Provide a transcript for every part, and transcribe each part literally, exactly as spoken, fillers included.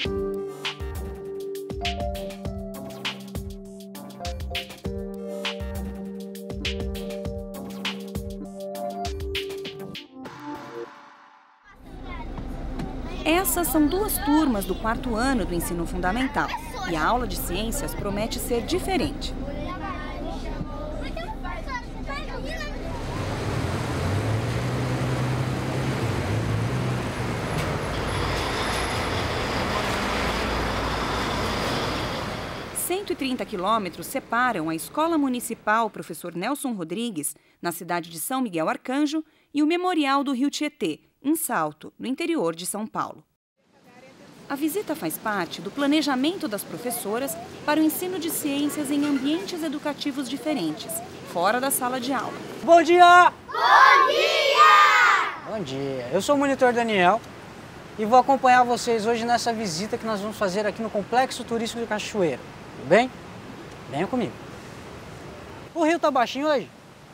Essas são duas turmas do quarto ano do ensino fundamental e a aula de ciências promete ser diferente. cento e trinta quilômetros separam a Escola Municipal Professor Nelson Rodrigues, na cidade de São Miguel Arcanjo, e o Memorial do Rio Tietê, em Salto, no interior de São Paulo. A visita faz parte do planejamento das professoras para o ensino de ciências em ambientes educativos diferentes, fora da sala de aula. Bom dia! Bom dia! Bom dia! Eu sou o monitor Daniel e vou acompanhar vocês hoje nessa visita que nós vamos fazer aqui no Complexo Turístico de Cachoeira. Tudo bem? Venham comigo. O rio tá baixinho hoje?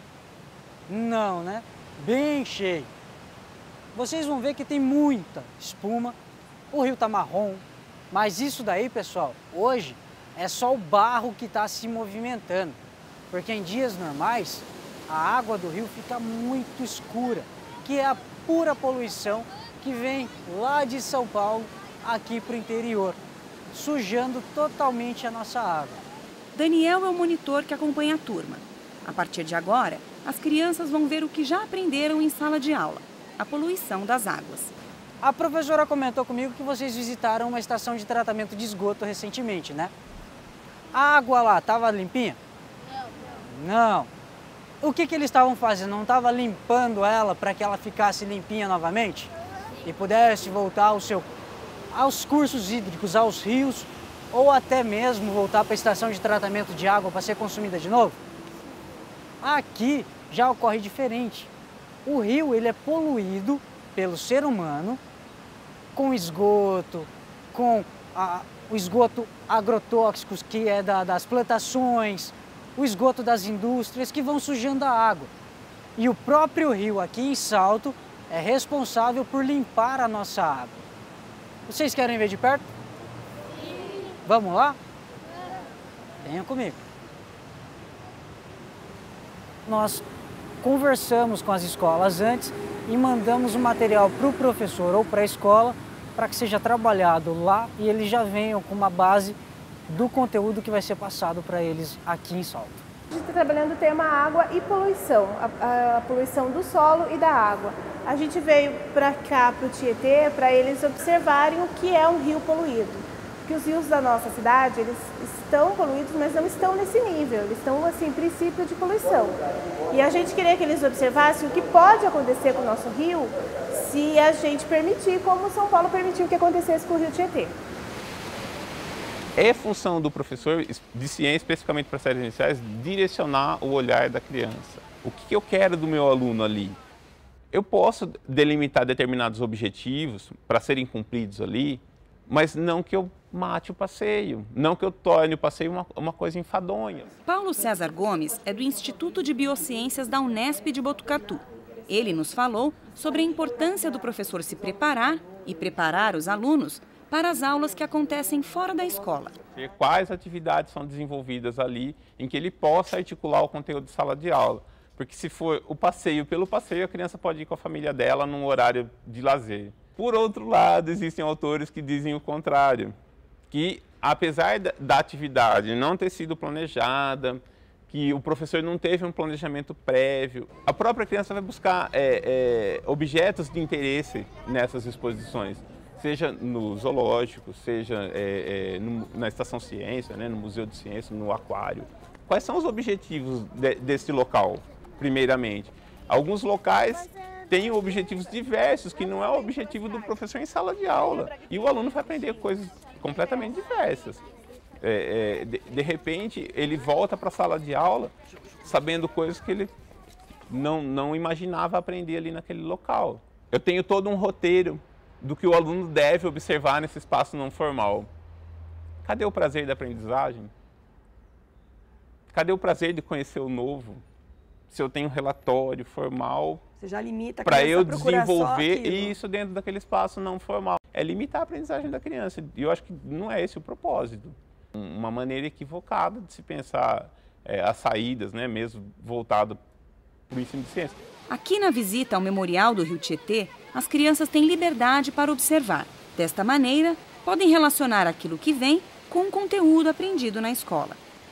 Não, né? Bem cheio. Vocês vão ver que tem muita espuma. O rio tá marrom. Mas isso daí, pessoal, hoje é só o barro que está se movimentando. Porque em dias normais, a água do rio fica muito escura, que é a pura poluição que vem lá de São Paulo aqui para o interior, sujando totalmente a nossa água. Daniel é o monitor que acompanha a turma. A partir de agora, as crianças vão ver o que já aprenderam em sala de aula, a poluição das águas. A professora comentou comigo que vocês visitaram uma estação de tratamento de esgoto recentemente, né? A água lá estava limpinha? Não. Não. O que, que eles estavam fazendo? Não estava limpando ela para que ela ficasse limpinha novamente? E pudesse voltar ao seu aos cursos hídricos, aos rios, ou até mesmo voltar para a estação de tratamento de água para ser consumida de novo? Aqui já ocorre diferente. O rio ele é poluído pelo ser humano com esgoto, com a, o esgoto agrotóxico que é da, das plantações, o esgoto das indústrias que vão sujando a água. E o próprio rio aqui em Salto é responsável por limpar a nossa água. Vocês querem ver de perto? Sim. Vamos lá? Venham comigo. Nós conversamos com as escolas antes e mandamos o material para o professor ou para a escola para que seja trabalhado lá e eles já venham com uma base do conteúdo que vai ser passado para eles aqui em Salto. A gente está trabalhando o tema água e poluição, a, a poluição do solo e da água. A gente veio para cá, para o Tietê, para eles observarem o que é um rio poluído. Porque os rios da nossa cidade, eles estão poluídos, mas não estão nesse nível, eles estão, assim, em princípio de poluição. E a gente queria que eles observassem o que pode acontecer com o nosso rio se a gente permitir, como São Paulo permitiu que acontecesse com o Rio Tietê. É função do professor de ciência, especificamente para séries iniciais, direcionar o olhar da criança. O que eu quero do meu aluno ali? Eu posso delimitar determinados objetivos para serem cumpridos ali, mas não que eu mate o passeio, não que eu torne o passeio uma, uma coisa enfadonha. Paulo César Gomes é do Instituto de Biociências da Unesp de Botucatu. Ele nos falou sobre a importância do professor se preparar e preparar os alunos para as aulas que acontecem fora da escola. Quais atividades são desenvolvidas ali em que ele possa articular o conteúdo de sala de aula. Porque se for o passeio pelo passeio, a criança pode ir com a família dela num horário de lazer. Por outro lado, existem autores que dizem o contrário, que apesar da atividade não ter sido planejada, que o professor não teve um planejamento prévio, a própria criança vai buscar é, é, objetos de interesse nessas exposições, seja no zoológico, seja é, é, no, na Estação Ciência, né, no Museu de Ciência, no aquário. Quais são os objetivos de, desse local, primeiramente? Alguns locais têm objetivos diversos, que não é o objetivo do professor em sala de aula. E o aluno vai aprender coisas completamente diversas. É, é, de, de repente, ele volta para a sala de aula sabendo coisas que ele não, não imaginava aprender ali naquele local. Eu tenho todo um roteiro do que o aluno deve observar nesse espaço não formal. Cadê o prazer da aprendizagem? Cadê o prazer de conhecer o novo? Se eu tenho um relatório formal, você já limita para eu desenvolver isso dentro daquele espaço não formal. é limitar a aprendizagem da criança. E eu acho que não é esse o propósito. Uma maneira equivocada de se pensar é, as saídas, né, mesmo voltado para o ensino de ciência. Aqui na visita ao Memorial do Rio Tietê, as crianças têm liberdade para observar. Desta maneira, podem relacionar aquilo que vem com o conteúdo aprendido na escola.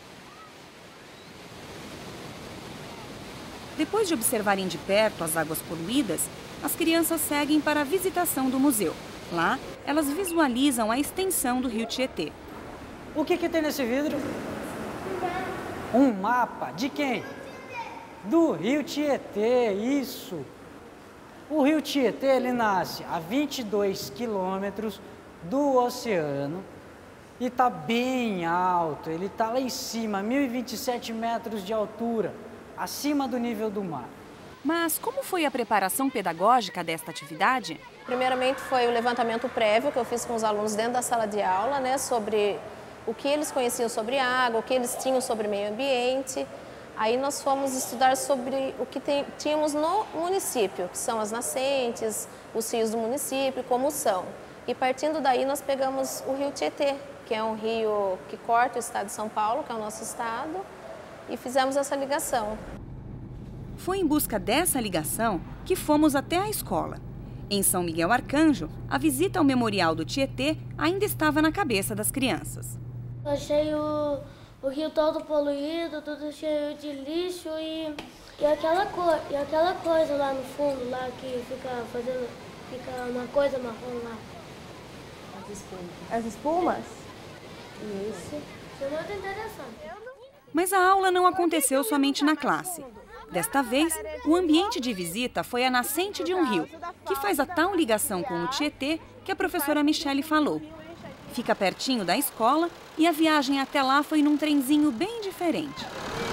Depois de observarem de perto as águas poluídas, as crianças seguem para a visitação do museu. Lá, elas visualizam a extensão do Rio Tietê. O que que tem nesse vidro? Um mapa. De quem? Do Rio Tietê, isso. O Rio Tietê, ele nasce a vinte e dois quilômetros do oceano e está bem alto. Ele está lá em cima, mil e vinte e sete metros de altura, acima do nível do mar. Mas como foi a preparação pedagógica desta atividade? Primeiramente foi o levantamento prévio que eu fiz com os alunos dentro da sala de aula, né, sobre o que eles conheciam sobre água, o que eles tinham sobre meio ambiente. Aí nós fomos estudar sobre o que tem, tínhamos no município, que são as nascentes, os rios do município, como são. E partindo daí nós pegamos o Rio Tietê, que é um rio que corta o estado de São Paulo, que é o nosso estado, e fizemos essa ligação. Foi em busca dessa ligação que fomos até a escola. Em São Miguel Arcanjo, a visita ao Memorial do Tietê ainda estava na cabeça das crianças. Eu achei o, o rio todo poluído, tudo cheio de lixo e, e, aquela cor, e aquela coisa lá no fundo, lá que fica fazendo, fica uma coisa marrom lá. As espumas. As espumas? Isso. Isso é muito interessante. Mas a aula não aconteceu somente na classe. Desta vez, o ambiente de visita foi a nascente de um rio, que faz a tal ligação com o Tietê que a professora Michele falou. Fica pertinho da escola e a viagem até lá foi num trenzinho bem diferente.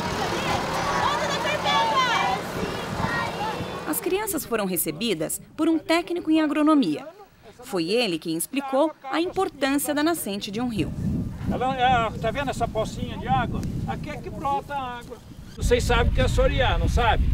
As crianças foram recebidas por um técnico em agronomia. Foi ele quem explicou a importância da nascente de um rio. Está vendo essa pocinha de água? Aqui é que brota a água. Vocês sabem o que é assorear, não sabe?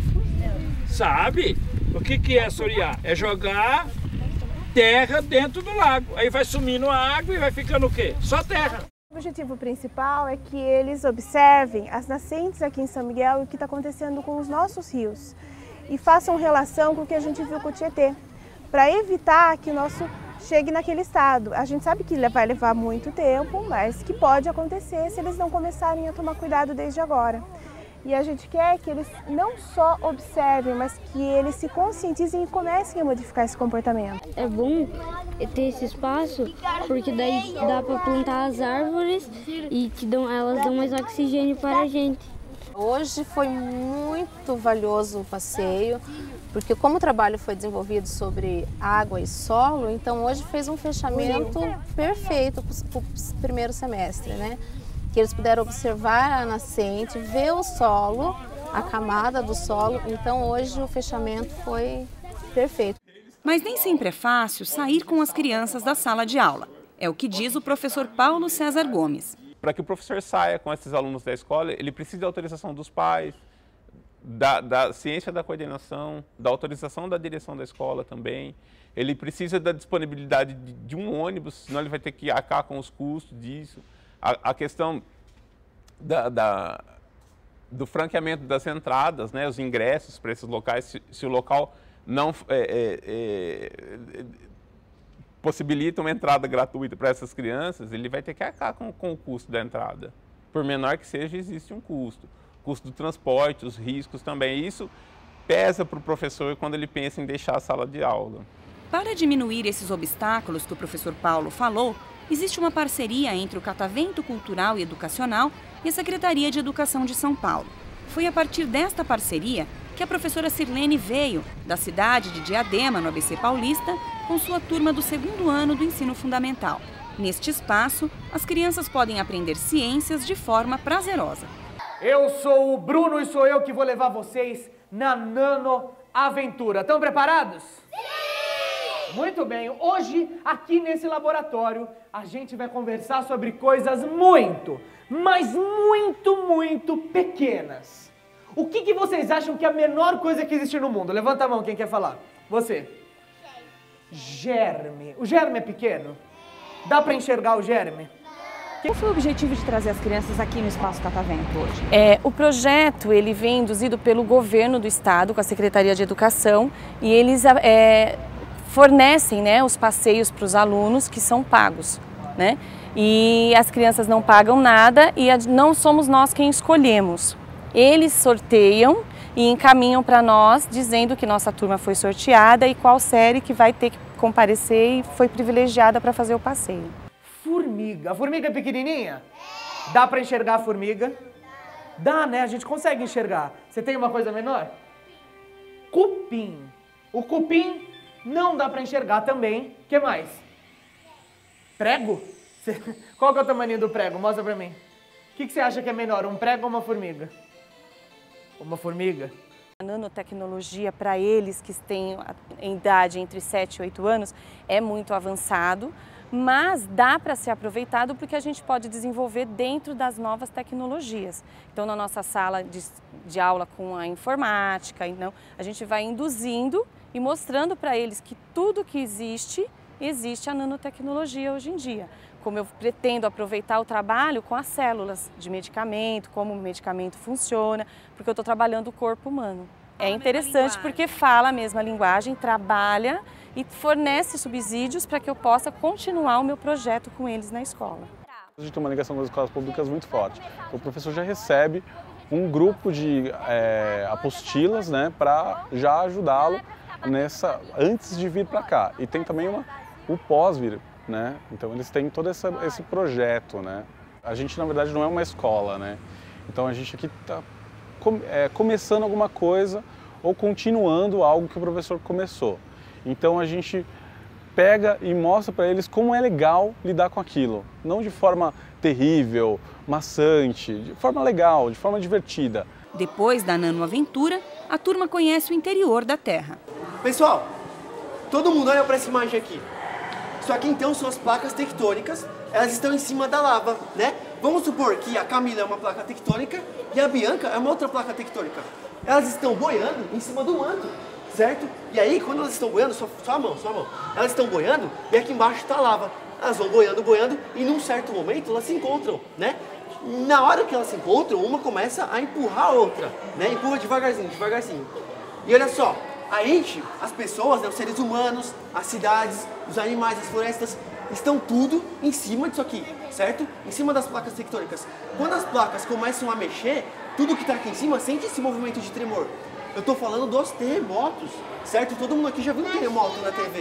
Sabe? O que que é assorear? É jogar terra dentro do lago. Aí vai sumindo a água e vai ficando o quê? Só terra. O objetivo principal é que eles observem as nascentes aqui em São Miguel e o que está acontecendo com os nossos rios. E façam relação com o que a gente viu com o Tietê, para evitar que o nosso chegue naquele estado. A gente sabe que vai levar muito tempo, mas que pode acontecer se eles não começarem a tomar cuidado desde agora. E a gente quer que eles não só observem, mas que eles se conscientizem e comecem a modificar esse comportamento. É bom ter esse espaço, porque daí dá para plantar as árvores e que dão, elas dão mais oxigênio para a gente. Hoje foi muito valioso o passeio, porque como o trabalho foi desenvolvido sobre água e solo, então hoje fez um fechamento perfeito para o primeiro semestre, né? Que eles puderam observar a nascente, ver o solo, a camada do solo, então hoje o fechamento foi perfeito. Mas nem sempre é fácil sair com as crianças da sala de aula. É o que diz o professor Paulo César Gomes. Para que o professor saia com esses alunos da escola, ele precisa da autorização dos pais, da, da ciência da coordenação, da autorização da direção da escola também. Ele precisa da disponibilidade de, de um ônibus, senão ele vai ter que arcar com os custos disso. A, a questão da, da, do franqueamento das entradas, né, os ingressos para esses locais, se, se o local não é, é, é, possibilita uma entrada gratuita para essas crianças, ele vai ter que arcar com, com o custo da entrada. Por menor que seja, existe um custo. Custo do transporte, os riscos também. Isso pesa para o professor quando ele pensa em deixar a sala de aula. Para diminuir esses obstáculos que o professor Paulo falou, existe uma parceria entre o Catavento Cultural e Educacional e a Secretaria de Educação de São Paulo. Foi a partir desta parceria que a professora Sirlene veio da cidade de Diadema, no A B C Paulista, com sua turma do segundo ano do ensino fundamental. Neste espaço, as crianças podem aprender ciências de forma prazerosa. Eu sou o Bruno e sou eu que vou levar vocês na Nano Aventura. Estão preparados? Sim! Muito bem, hoje aqui nesse laboratório a gente vai conversar sobre coisas muito, mas muito, muito pequenas. O que, que vocês acham que é a menor coisa que existe no mundo? Levanta a mão, quem quer falar? Você. Germe. O germe é pequeno? Dá para enxergar o germe? Qual foi o objetivo de trazer as crianças aqui no Espaço Catavento hoje? É, o projeto ele vem induzido pelo governo do estado, com a Secretaria de Educação, e eles é, fornecem, né, os passeios para os alunos que são pagos, né? E as crianças não pagam nada e não somos nós quem escolhemos. Eles sorteiam e encaminham para nós dizendo que nossa turma foi sorteada e qual série que vai ter que comparecer e foi privilegiada para fazer o passeio. Formiga. A formiga é pequenininha? Dá para enxergar a formiga? Dá, né? A gente consegue enxergar. Você tem uma coisa menor? Cupim. O cupim não dá para enxergar também. O que mais? Prego? Qual que é o tamanho do prego? Mostra para mim. O que você acha que é menor, um prego ou uma formiga? Uma formiga. A nanotecnologia para eles que têm em idade entre sete e oito anos é muito avançado, mas dá para ser aproveitado porque a gente pode desenvolver dentro das novas tecnologias. Então, na nossa sala de, de aula com a informática, então, a gente vai induzindo e mostrando para eles que tudo que existe, existe a nanotecnologia hoje em dia. Como eu pretendo aproveitar o trabalho com as células de medicamento, como o medicamento funciona, porque eu estou trabalhando o corpo humano. É interessante porque fala a mesma linguagem, trabalha e fornece subsídios para que eu possa continuar o meu projeto com eles na escola. A gente tem uma ligação com as escolas públicas muito forte. O professor já recebe um grupo de é, apostilas, né, para já ajudá-lo nessa antes de vir para cá. E tem também uma, o pós-vir, né? Então eles têm todo essa, esse projeto, né? A gente na verdade não é uma escola, né? Então a gente aqui está com, é, começando alguma coisa ou continuando algo que o professor começou. Então a gente pega e mostra para eles como é legal lidar com aquilo, não de forma terrível, maçante, de forma legal, de forma divertida. Depois da nanoaventura, a turma conhece o interior da Terra. Pessoal, todo mundo olha para essa imagem aqui. Isso aqui então são as placas tectônicas, elas estão em cima da lava, né? Vamos supor que a Camila é uma placa tectônica e a Bianca é uma outra placa tectônica. Elas estão boiando em cima do manto, certo? E aí, quando elas estão boiando, só, só a mão, só a mão, elas estão boiando e aqui embaixo está a lava. Elas vão boiando, boiando e num certo momento elas se encontram, né? Na hora que elas se encontram, uma começa a empurrar a outra, né? Empurra devagarzinho, devagarzinho. E olha só, a gente, as pessoas, né, os seres humanos, as cidades, os animais, as florestas, estão tudo em cima disso aqui, certo? Em cima das placas tectônicas. Quando as placas começam a mexer, tudo que está aqui em cima sente esse movimento de tremor. Eu estou falando dos terremotos, certo? Todo mundo aqui já viu um terremoto na T V.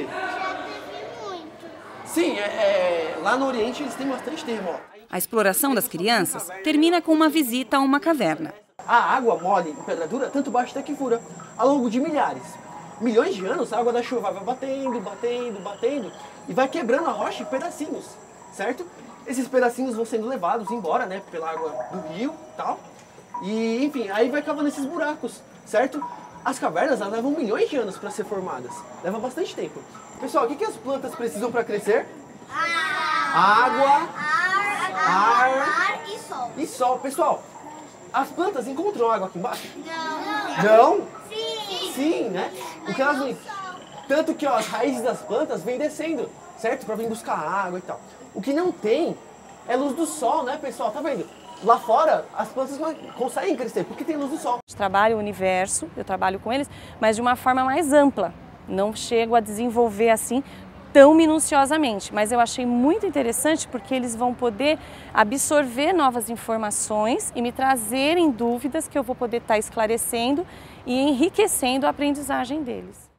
Sim, é, é, lá no Oriente eles têm bastante terremoto. A exploração das crianças termina com uma visita a uma caverna. A água mole em pedra dura tanto bate até que fura, ao longo de milhares. Milhões de anos a água da chuva vai batendo, batendo, batendo e vai quebrando a rocha em pedacinhos, certo? Esses pedacinhos vão sendo levados embora, né, pela água do rio e tal. E, enfim, aí vai cavando esses buracos, certo? As cavernas elas levam milhões de anos para ser formadas, leva bastante tempo. Pessoal, o que, que as plantas precisam para crescer? Água, ar, ar e sol. E sol. Pessoal, as plantas encontram água aqui embaixo? Não. Não? Sim. Sim, né? O que elas não... Tanto que ó, as raízes das plantas vêm descendo, certo? Para vir buscar água e tal. O que não tem é luz do sol, né, pessoal? Tá vendo? Lá fora, as plantas não conseguem crescer porque tem luz do sol. Eu trabalho o universo, eu trabalho com eles, mas de uma forma mais ampla. Não chego a desenvolver assim tão minuciosamente, mas eu achei muito interessante porque eles vão poder absorver novas informações e me trazerem dúvidas que eu vou poder estar esclarecendo e enriquecendo a aprendizagem deles.